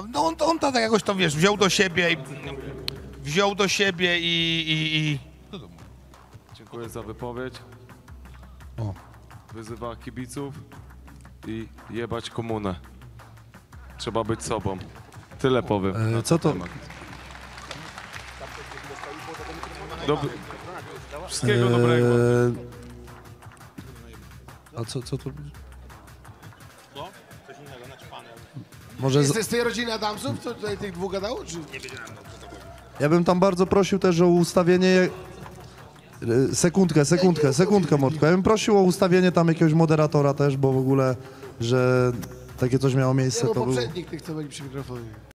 No on to tak jakoś to, wiesz, wziął do siebie i... Dziękuję za wypowiedź. O. Wyzywa kibiców i jebać komunę. Trzeba być sobą. Tyle powiem. Na Co to? temat. Wszystkiego dobrego. A co to? Może Jesteś z tej rodziny Adamsów, co tutaj tych dwóch gadało, czy? ja bym tam bardzo prosił też o ustawienie... Sekundkę, Mordko. Ja bym prosił o ustawienie tam jakiegoś moderatora też, bo w ogóle, że takie coś miało miejsce, Nie, bo to był... poprzednik tych, co byli przy mikrofonie.